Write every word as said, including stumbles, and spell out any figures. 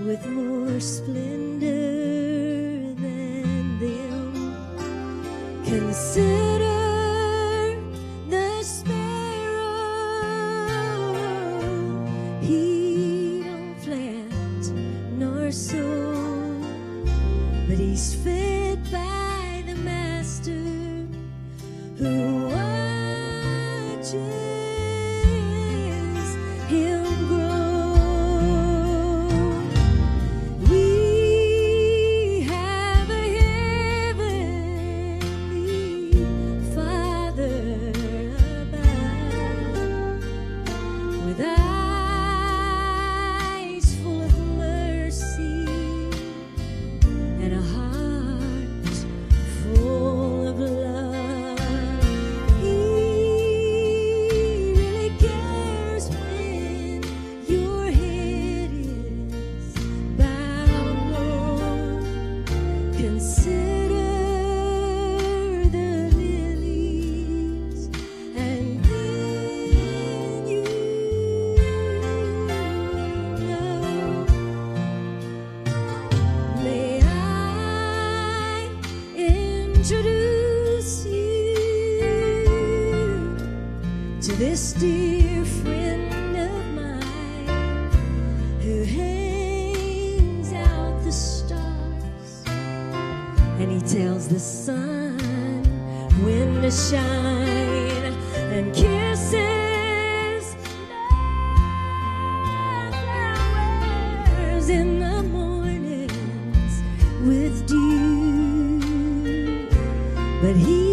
with more splendor than them. Consider the sparrow, he don't plant nor sow, but he's fed by the master who watches him grow. We have a heavenly Father above, with eyes full of mercy and a heart full of love. He really cares when your head is bowed low. Consider the lilies, and then you know. May I introduce you to this dear friend of mine who hangs out the stars, and he tells the sun when to shine, and kisses the flowers in the mornings with dew. But he